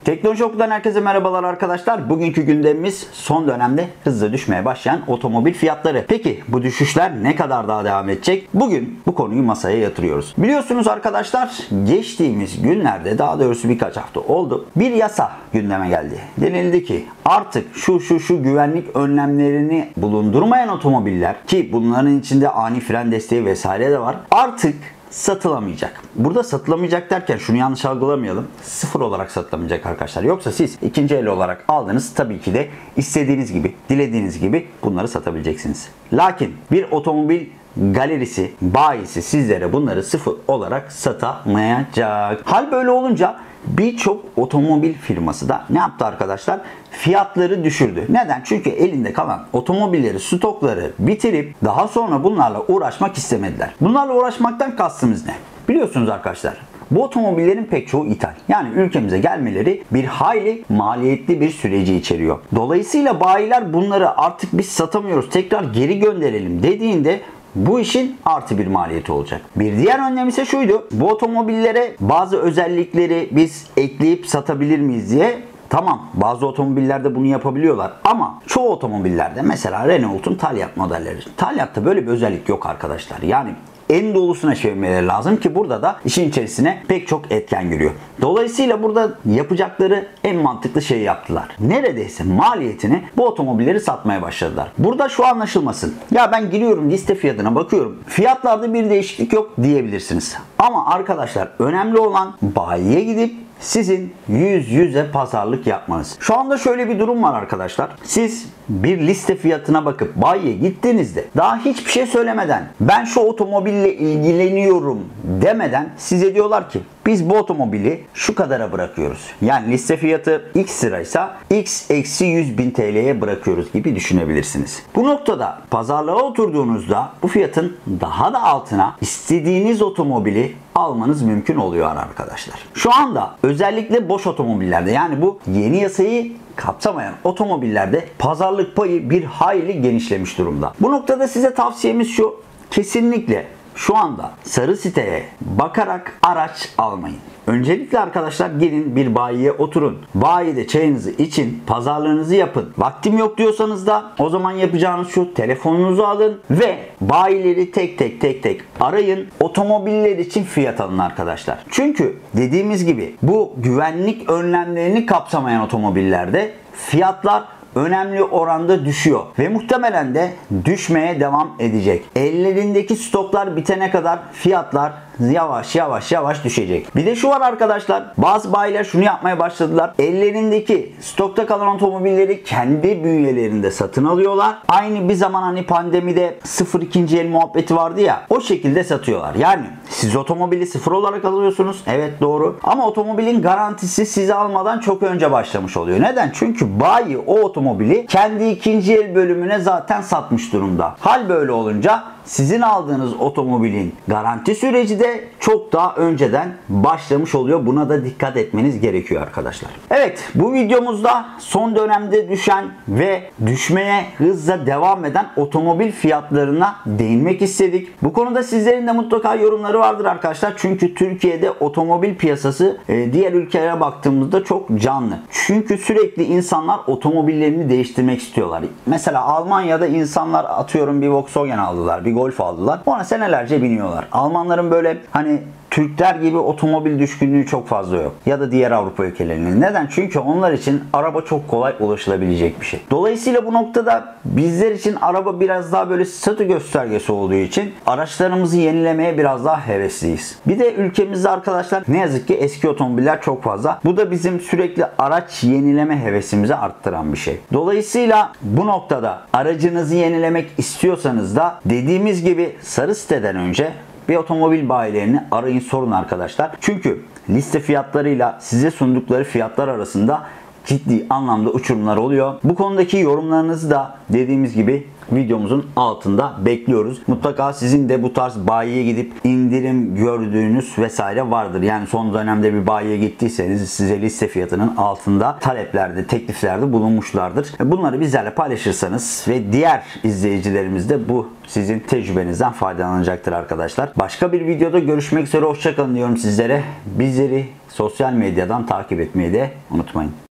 Teknoloji Oku'dan herkese merhabalar arkadaşlar. Bugünkü gündemimiz son dönemde hızla düşmeye başlayan otomobil fiyatları. Peki bu düşüşler ne kadar daha devam edecek? Bugün bu konuyu masaya yatırıyoruz. Biliyorsunuz arkadaşlar, geçtiğimiz günlerde, daha doğrusu birkaç hafta oldu, bir yasa gündeme geldi. Denildi ki artık şu güvenlik önlemlerini bulundurmayan otomobiller, ki bunların içinde ani fren desteği vesaire de var, artık satılamayacak. Burada satılamayacak derken şunu yanlış algılamayalım. Sıfır olarak satılamayacak arkadaşlar. Yoksa siz ikinci el olarak aldınız, tabii ki de istediğiniz gibi, dilediğiniz gibi bunları satabileceksiniz. Lakin bir otomobil galerisi, bayisi sizlere bunları sıfır olarak satamayacak. Hal böyle olunca birçok otomobil firması da ne yaptı arkadaşlar? Fiyatları düşürdü. Neden? Çünkü elinde kalan otomobilleri, stokları bitirip daha sonra bunlarla uğraşmak istemediler. Bunlarla uğraşmaktan kastımız ne? Biliyorsunuz arkadaşlar, bu otomobillerin pek çoğu ithal. Yani ülkemize gelmeleri bir hayli maliyetli bir süreci içeriyor. Dolayısıyla bayiler bunları artık biz satamıyoruz, tekrar geri gönderelim dediğinde bu işin artı bir maliyeti olacak. Bir diğer önlem ise şuydu. Bu otomobillere bazı özellikleri biz ekleyip satabilir miyiz diye. Tamam, bazı otomobillerde bunu yapabiliyorlar ama çoğu otomobillerde, mesela Renault'un Talyat modelleri, Talyat'ta böyle bir özellik yok arkadaşlar. Yani en dolusuna çevirmeleri lazım ki burada da işin içerisine pek çok etken giriyor. Dolayısıyla burada yapacakları en mantıklı şeyi yaptılar. Neredeyse maliyetini bu otomobilleri satmaya başladılar. Burada şu anlaşılmasın. Ya ben giriyorum, liste fiyatına bakıyorum, fiyatlarda bir değişiklik yok diyebilirsiniz. Ama arkadaşlar, önemli olan bayiye gidip sizin yüz yüze pazarlık yapmanız. Şu anda şöyle bir durum var arkadaşlar. Siz bir liste fiyatına bakıp bayiye gittiğinizde, daha hiçbir şey söylemeden, ben şu otomobille ilgileniyorum demeden size diyorlar ki biz bu otomobili şu kadara bırakıyoruz. Yani liste fiyatı X liraysa X eksi 100.000 TL'ye bırakıyoruz gibi düşünebilirsiniz. Bu noktada pazarlığa oturduğunuzda bu fiyatın daha da altına istediğiniz otomobili almanız mümkün oluyor arkadaşlar. Şu anda özellikle boş otomobillerde, yani bu yeni yasayı kapsamayan otomobillerde pazarlık payı bir hayli genişlemiş durumda. Bu noktada size tavsiyemiz şu: kesinlikle şu anda sarı siteye bakarak araç almayın. Öncelikle arkadaşlar, gelin bir bayiye oturun. Bayide çayınızı için, pazarlığınızı yapın. Vaktim yok diyorsanız da o zaman yapacağınız şu: telefonunuzu alın ve bayileri tek tek arayın. Otomobiller için fiyat alın arkadaşlar. Çünkü dediğimiz gibi bu güvenlik önlemlerini kapsamayan otomobillerde fiyatlar önemli oranda düşüyor ve muhtemelen de düşmeye devam edecek. Ellerindeki stoklar bitene kadar fiyatlar yavaş düşecek. Bir de şu var arkadaşlar, bazı bayiler şunu yapmaya başladılar. Ellerindeki stokta kalan otomobilleri kendi bünyelerinde satın alıyorlar. Aynı bir zaman hani pandemide sıfır ikinci el muhabbeti vardı ya, o şekilde satıyorlar. Yani siz otomobili sıfır olarak alıyorsunuz. Evet, doğru. Ama otomobilin garantisi sizi almadan çok önce başlamış oluyor. Neden? Çünkü bayi o otomobili kendi ikinci el bölümüne zaten satmış durumda. Hal böyle olunca sizin aldığınız otomobilin garanti süreci de çok daha önceden başlamış oluyor. Buna da dikkat etmeniz gerekiyor arkadaşlar. Evet, bu videomuzda son dönemde düşen ve düşmeye hızla devam eden otomobil fiyatlarına değinmek istedik. Bu konuda sizlerin de mutlaka yorumları vardır arkadaşlar. Çünkü Türkiye'de otomobil piyasası diğer ülkelere baktığımızda çok canlı. Çünkü sürekli insanlar otomobillerini değiştirmek istiyorlar. Mesela Almanya'da insanlar, atıyorum, bir Volkswagen aldılar, bir Golf aldılar. Ona senelerce biniyorlar. Almanların böyle hani Türkler gibi otomobil düşkünlüğü çok fazla yok. Ya da diğer Avrupa ülkelerinin. Neden? Çünkü onlar için araba çok kolay ulaşılabilecek bir şey. Dolayısıyla bu noktada bizler için araba biraz daha böyle statü göstergesi olduğu için araçlarımızı yenilemeye biraz daha hevesliyiz. Bir de ülkemizde arkadaşlar ne yazık ki eski otomobiller çok fazla. Bu da bizim sürekli araç yenileme hevesimizi arttıran bir şey. Dolayısıyla bu noktada aracınızı yenilemek istiyorsanız da dediğimiz gibi sarı siteden önce bir otomobil bayilerini arayın, sorun arkadaşlar. Çünkü liste fiyatlarıyla size sundukları fiyatlar arasında ciddi anlamda uçurumlar oluyor. Bu konudaki yorumlarınızı da dediğimiz gibi videomuzun altında bekliyoruz. Mutlaka sizin de bu tarz bayiye gidip indirim gördüğünüz vesaire vardır. Yani son dönemde bir bayiye gittiyseniz size liste fiyatının altında taleplerde, tekliflerde bulunmuşlardır. Bunları bizlerle paylaşırsanız ve diğer izleyicilerimiz de bu sizin tecrübenizden faydalanacaktır arkadaşlar. Başka bir videoda görüşmek üzere. Hoşça kalın diyorum sizlere. Bizleri sosyal medyadan takip etmeyi de unutmayın.